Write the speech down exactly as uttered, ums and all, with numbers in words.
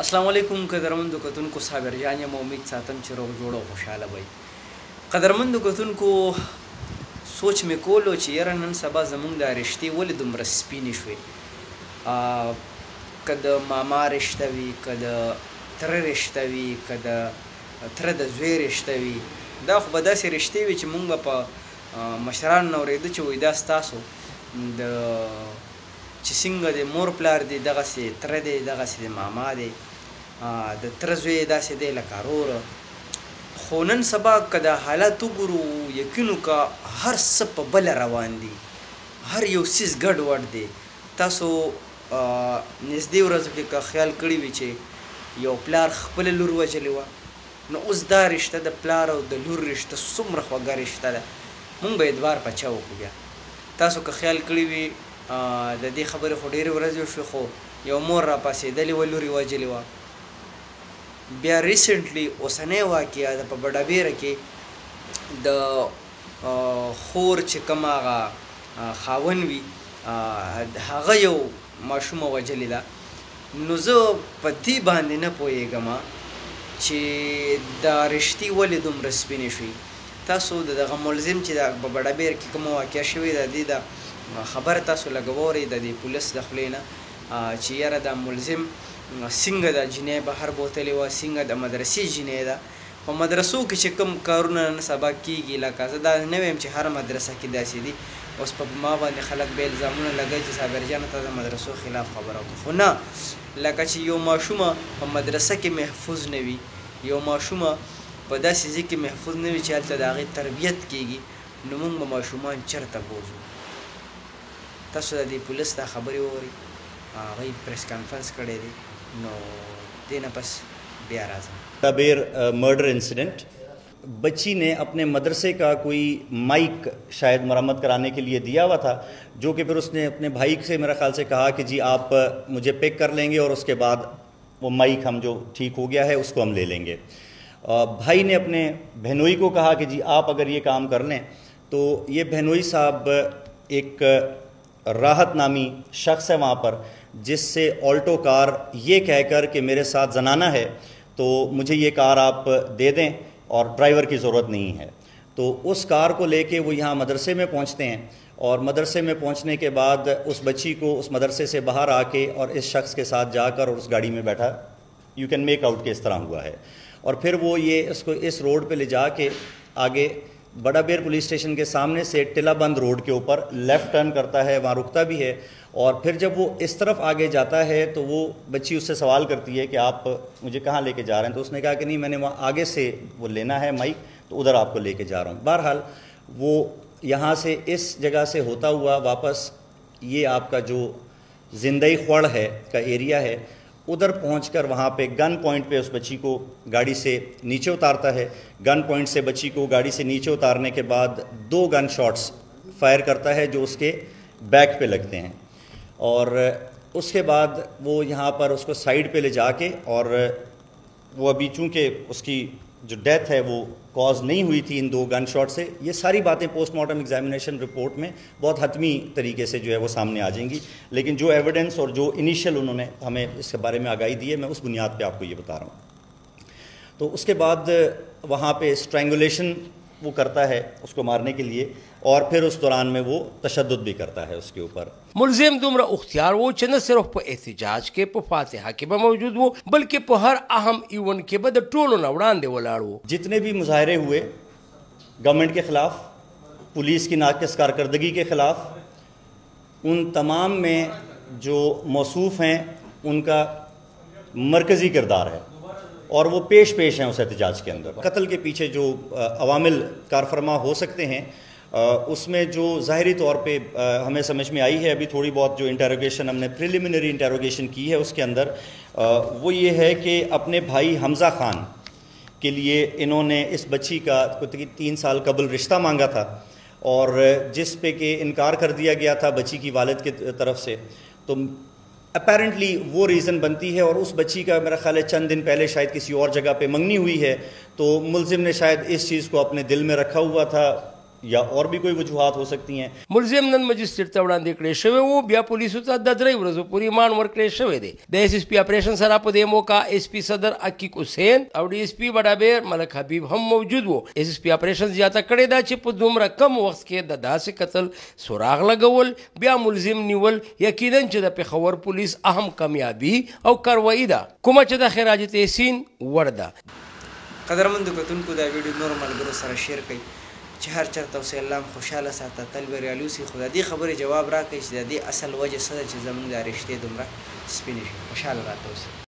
السلام علیکم قدرمندو کتونکو صابر جان یم امید ساتم چې روغ جوړ او خوشاله وئ. قدرمندو کتونکو سوچ مې کولو چې یاره نن سبا زمونږ دا رشتې ولې دومره سپینې شوې، که د ماما رشته وي، که د تره رشته وي، که د تره د زوی رشته وي، دا خو به داسې رشتې وي چې مونږ به په مشرانو نه اورېده چې وایي دا ستاسو د چې څنګه د مور پلار دی دغسې تره دی، دغسې د ماما دی، د تره زوی داسې دی لکه وروره. خو نن سبا که د حالات وګورو یقین وکړه هر څه په بله روان دي، هر یو څیز ګډ وډ دی. تاسو نږدې ورځو کې که خیال کړي وي چې یو پلار خپله لور وژلې وه، نو اوس دا رشته د پلار او د لور رشته څومره خوږه رشته ده، مونږ به ادوار په چا وکړو. بیا تاسو که خیال کړي وي د دې خبرې خو ډېرې ورځې وشوې، خو یو مور را پاسېدلې وه، لور یې وژلې وه. بیا ریسنټلی اوسنۍ واقعه ده په بډابیره کې د خور چې کوم هغه خاوند وي هغه یو ماشومه وژلې ده. نو زه په دې باندې نه پوهېږم چې دا رشتې ولې دومره سپینې شوي. تاسو د دغه ملزم چې په بډابیره کې کومه واقعه شوې ده، د دې د خبر تاسو لږ واورئ د دې پولیس د خولې نه چې یاره دا ملزم څنګه دا جنۍ بهر بوتلې وه، څنګه د مدرسې جنۍ ده. په مدرسو کې چې کوم کارونه نن سبا کېږي، لکه زه دا نه وایم چې هر مدرسه کې داسې دي، اوس په ما باندې خلک بیا الزامونه لګوي چې صابر جانه ته د مدرسو خلاف خبره وکړه. خو نه، لکه چې یو ماشومه په مدرسه کې محفوظ نه وي، یو ماشومه په داسې ځای کې محفوظ نه وي چې هلته د هغې تربیت کېږي، نو موږ به ماشومان چېرته بوځو؟ تاسو د دې پولیس دا خبرې واورئ، هغوی پریس کانفرنس کړی دی. نو دې نه پس بیا راځم. بیر مرڈر انسیڈنٹ، بچی نے اپنے مدرسے کا کوئی مائک شاید مرمت کرانے کے لیے دیا ہوا تھا، جو کہ پھر اس نے اپنے بھائی سے میرا خیال سے کہا کہ جی آپ مجھے پک کر لیں گے اور اس کے بعد وہ مائک ہم جو ٹھیک ہو گیا ہے اس کو ہم لے لیں گے. بھائی نے اپنے بہنوئی کو کہا کہ جی آپ اگر یہ کام کر لیں تو یہ بہنوئی صاحب ایک راحت نامی شخص ہے وہاں پر، جس سے آلٹو کار یہ کہہ کر کہ میرے ساتھ زنانہ ہے تو مجھے یہ کار آپ دے دیں اور ڈرائیور کی ضرورت نہیں ہے. تو اس کار کو لے کے وہ یہاں مدرسے میں پہنچتے ہیں، اور مدرسے میں پہنچنے کے بعد اس بچی کو اس مدرسے سے باہر آ کے اور اس شخص کے ساتھ جا کر اور اس گاڑی میں بیٹھا، یو کین میک آؤٹ کہ اس طرح ہوا ہے. اور پھر وہ یہ اس کو اس روڈ پہ لے جا کے آگے بڑا بیر پولیس اسٹیشن کے سامنے سے ٹلا بند روڈ کے اوپر لیفٹ ٹرن کرتا ہے، وہاں رکتا بھی ہے. اور پھر جب وہ اس طرف آگے جاتا ہے تو وہ بچی اس سے سوال کرتی ہے کہ آپ مجھے کہاں لے کے جا رہے ہیں؟ تو اس نے کہا کہ نہیں، میں نے وہاں آگے سے وہ لینا ہے مائک، تو ادھر آپ کو لے کے جا رہا ہوں. بہرحال وہ یہاں سے اس جگہ سے ہوتا ہوا واپس یہ آپ کا جو زندئی خوڑ ہے کا ایریا ہے، ادھر پہنچ کر وہاں پہ گن پوائنٹ پہ اس بچی کو گاڑی سے نیچے اتارتا ہے. گن پوائنٹ سے بچی کو گاڑی سے نیچے اتارنے کے بعد دو گن شاٹس فائر کرتا ہے جو اس کے بیک پہ لگتے ہیں. اور اس کے بعد وہ یہاں پر اس کو سائیڈ پہ لے جا کے، اور وہ ابھی چونکہ اس کی جو ڈیتھ ہے وہ کاز نہیں ہوئی تھی ان دو گن شاٹ سے، یہ ساری باتیں پوسٹ مارٹم ایگزامینیشن رپورٹ میں بہت حتمی طریقے سے جو ہے وہ سامنے آ جائیں گی. لیکن جو ایویڈنس اور جو انیشیل انہوں نے ہمیں اس کے بارے میں آگاہی دی ہے، میں اس بنیاد پہ آپ کو یہ بتا رہا ہوں. تو اس کے بعد وہاں پہ اسٹرینگولیشن وہ کرتا ہے اس کو مارنے کے لیے، اور پھر اس دوران میں وہ تشدد بھی کرتا ہے اس کے اوپر. ملزم دومره اختیار وو چې نه صرف په احتجاج کې په فاتحه کې به موجود وو، بلکې په هر اهم ایونت کې به د ټولو نه وړاندې ولاړ وو. جتنے بھی مظاہرے ہوئے گورنمنٹ کے خلاف، پولیس کی ناقص کارکردگی کے خلاف، ان تمام میں جو موصوف ہیں ان کا مرکزی کردار ہے، اور وہ پیش پیش ہیں اس احتجاج کے اندر. قتل کے پیچھے جو عوامل کارفرما ہو سکتے ہیں، اس میں جو ظاہری طور پہ ہمیں سمجھ میں آئی ہے، ابھی تھوڑی بہت جو انٹیروگیشن ہم نے پریلیمنری انٹیروگیشن کی ہے اس کے اندر، وہ یہ ہے کہ اپنے بھائی حمزہ خان کے لیے انہوں نے اس بچی کا تین سال قبل رشتہ مانگا تھا، اور جس پہ کہ انکار کر دیا گیا تھا بچی کی والد کی طرف سے. تو اپیرنٹلی وہ ریزن بنتی ہے، اور اس بچی کا میرا خیال ہے چند دن پہلے شاید کسی اور جگہ پہ منگنی ہوئی ہے، تو ملزم نے شاید اس چیز کو اپنے دل میں رکھا ہوا تھا یا اور بھی کوئی وجوہات ہو سکتی ہیں. ملزم نن مجسټریټ ته وړاندې کړی شوی وو، بیا پولیسو ته د درې ورځو پورې ریمانډ ورکړی شوی دی. د ایس ایس پی اپریشن سره په دې موقع ایس پی صدر عقیق حسین او ډي ایس پی بډابیر ملک حبیب هم موجود وو. ایس ایس پی اپریشن زیاته کړې ده چې په دومره کم وخت کې د داسې قتل سراغ لګول بیا ملزم نیول یقینا چې د پېښور پولیس اهم کامیابي او کاروایی ده، کومه چې د خراج تحسین وړ ده. قدرمندو کتونکو دا ویډیو نور ملګرو سره شیر کړئ چې هر چېرته اوسئ، الله هم خوشحاله ساته، تل بریالي اوسئ. خو د دې خبرې جواب راکړئ چې د دې اصل وجه څه ده چې زموږ دا رشتې دومره سپینې شي. خوشحاله راته اوسئ.